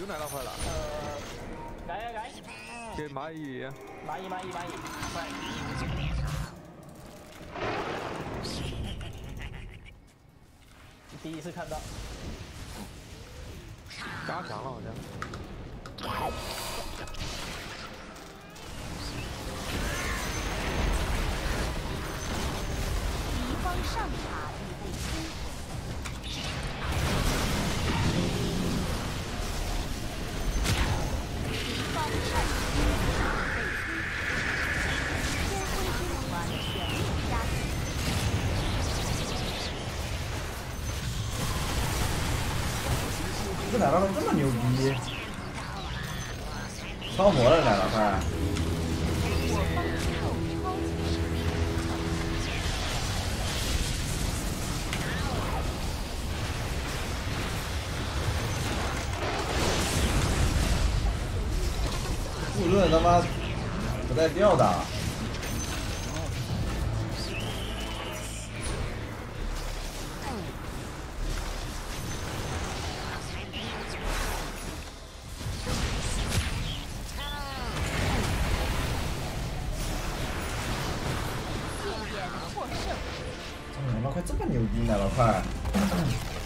奶酪块了。 改。 给蚂蚁。 蚂蚁，快！第一次看到。 加强了好像。 敌方上塔已被摧毁。敌方上塔已被摧毁。天灰之团全面加急。 这奶酪块这么牛逼，超模的奶酪块。 我方之后超级神。 顾论他妈不带吊打。奶酪块这么牛逼，奶酪块。